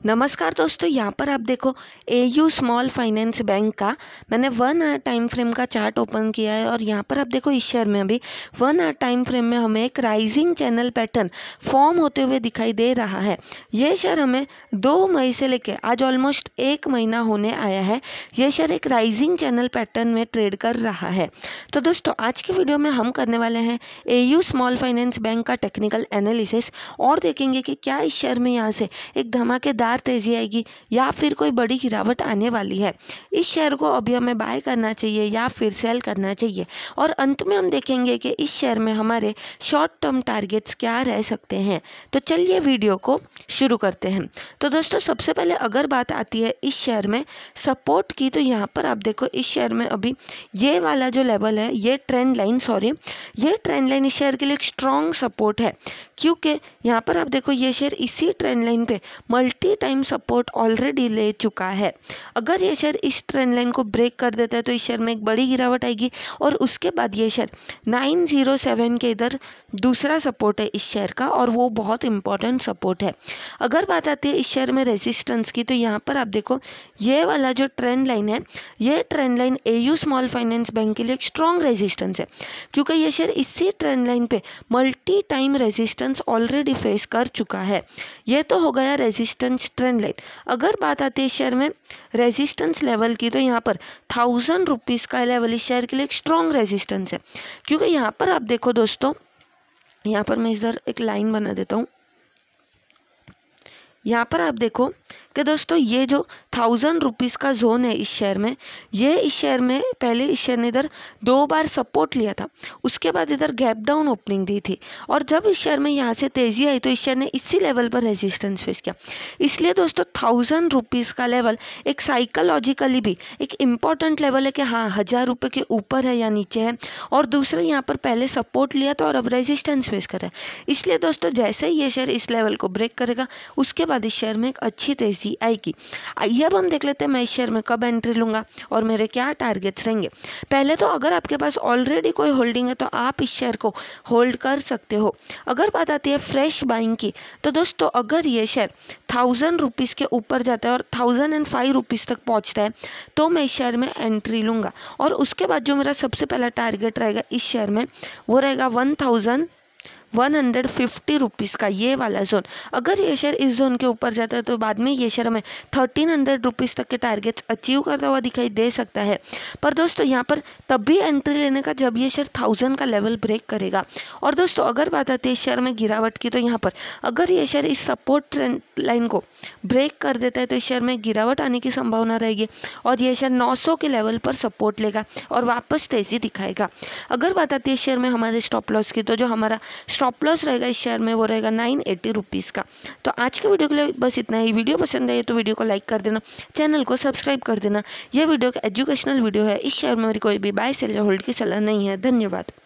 नमस्कार दोस्तों, यहाँ पर आप देखो एयू स्मॉल फाइनेंस बैंक का मैंने 1 आवर टाइम फ्रेम का चार्ट ओपन किया है और यहाँ पर आप देखो इस शेयर में अभी 1 आवर टाइम फ्रेम में हमें एक राइजिंग चैनल पैटर्न फॉर्म होते हुए दिखाई दे रहा है। ये शेयर हमें 2 मई से लेकर आज ऑलमोस्ट 1 महीना होने आया है। ये शेयर एक राइजिंग चैनल पैटर्न में ट्रेड कर रहा है। तो दोस्तों आज की वीडियो में हम करने वाले हैं एयू स्मॉल फाइनेंस बैंक का टेक्निकल एनालिसिस और देखेंगे कि क्या इस शेयर में यहाँ से एक धमाकेदार तेजी आएगी या फिर कोई बड़ी गिरावट आने वाली है। इस शेयर को अभी हमें बाय करना चाहिए या फिर सेल करना चाहिए और अंत में हम देखेंगे कि इस शेयर में हमारे शॉर्ट टर्म टारगेट्स क्या रह सकते हैं। तो चलिए वीडियो को शुरू करते हैं। तो दोस्तों सबसे पहले अगर बात आती है इस शेयर में सपोर्ट की, तो यहाँ पर आप देखो इस शेयर में अभी ये वाला जो लेवल है, ये ट्रेंड लाइन इस शेयर के लिए एक स्ट्रॉन्ग सपोर्ट है, क्योंकि यहाँ पर आप देखो ये शेयर इसी ट्रेंड लाइन पे मल्टी टाइम सपोर्ट ऑलरेडी ले चुका है। अगर ये शेयर इस ट्रेंड लाइन को ब्रेक कर देता है तो इस शेयर में एक बड़ी गिरावट आएगी और उसके बाद ये शेयर 907 के इधर दूसरा सपोर्ट है इस शेयर का और वो बहुत इंपॉर्टेंट सपोर्ट है। अगर बात आती है इस शेयर में रेजिस्टेंस की, तो यहाँ पर आप देखो ये वाला जो ट्रेंड लाइन है, ये trend line AU small finance bank के लिए एक स्ट्रॉन्ग रेजिस्टेंस है, क्योंकि ये शेयर इसी ट्रेंड लाइन पे multi time resistance already face कर चुका है। ये तो हो गया रेजिस्टेंस ट्रेंड लाइन। अगर बात आती है शेयर में रेजिस्टेंस लेवल की, तो यहाँ पर 1000 रुपीज़ का लेवल इस शेयर के लिए एक स्ट्रॉन्ग रेजिस्टेंस है, क्योंकि यहाँ पर आप देखो दोस्तों, यहाँ पर मैं इधर एक लाइन बना देता हूँ। यहाँ पर आप देखो कि दोस्तों ये जो 1000 रुपीज़ का जोन है इस शेयर में, ये इस शेयर में पहले इस शेयर ने इधर 2 बार सपोर्ट लिया था, उसके बाद इधर गैप डाउन ओपनिंग दी थी और जब इस शेयर में यहाँ से तेज़ी आई तो इस शेयर ने इसी लेवल पर रेजिस्टेंस फेस किया। इसलिए दोस्तों 1000 रुपीज़ का लेवल एक साइकोलॉजिकली भी एक इम्पॉर्टेंट लेवल है कि हाँ 1000 रुपये के ऊपर है या नीचे है, और दूसरा यहाँ पर पहले सपोर्ट लिया था और अब रेजिस्टेंस फेस कर रहा है। इसलिए दोस्तों जैसे ही ये शेयर इस लेवल को ब्रेक करेगा उसके बाद इस शेयर में एक अच्छी तेज़ी आएगी। आइए अब हम देख लेते हैं मैं इस शेयर में कब एंट्री लूँगा और मेरे क्या टारगेट्स रहेंगे। पहले तो अगर आपके पास ऑलरेडी कोई होल्डिंग है तो आप इस शेयर को होल्ड कर सकते हो। अगर बात आती है फ्रेश बाइंग की, तो दोस्तों अगर ये शेयर 1000 रुपीज़ के ऊपर जाता है और 1005 रुपीज़ तक पहुंचता है तो मैं इस शेयर में एंट्री लूँगा और उसके बाद जो मेरा सबसे पहला टारगेट रहेगा इस शेयर में वो रहेगा 1150 रुपीज़ का ये वाला जोन। अगर ये शेयर इस जोन के ऊपर जाता है तो बाद में ये शेयर हमें 1300 रुपीज़ तक के टारगेट्स अचीव करता हुआ दिखाई दे सकता है। पर दोस्तों यहाँ पर तब भी एंट्री लेने का जब ये शेयर 1000 का लेवल ब्रेक करेगा। और दोस्तों अगर बात आती है इस शेयर में गिरावट की, तो यहाँ पर अगर ये शेयर इस सपोर्ट ट्रेंड लाइन को ब्रेक कर देता है तो इस शेयर में गिरावट आने की संभावना रहेगी और ये शेयर 900 के लेवल पर सपोर्ट लेगा और वापस तेज़ी दिखाएगा। अगर बात आती है इस शेयर में हमारे स्टॉप लॉस की, तो जो हमारा स्टॉप लॉस रहेगा इस शेयर में वो रहेगा 980 रुपीज़ का। तो आज के वीडियो के लिए बस इतना ही। वीडियो पसंद आए तो वीडियो को लाइक कर देना, चैनल को सब्सक्राइब कर देना। ये वीडियो एक एजुकेशनल वीडियो है। इस शेयर में मेरी कोई भी बाय सेल या होल्ड की सलाह नहीं है। धन्यवाद।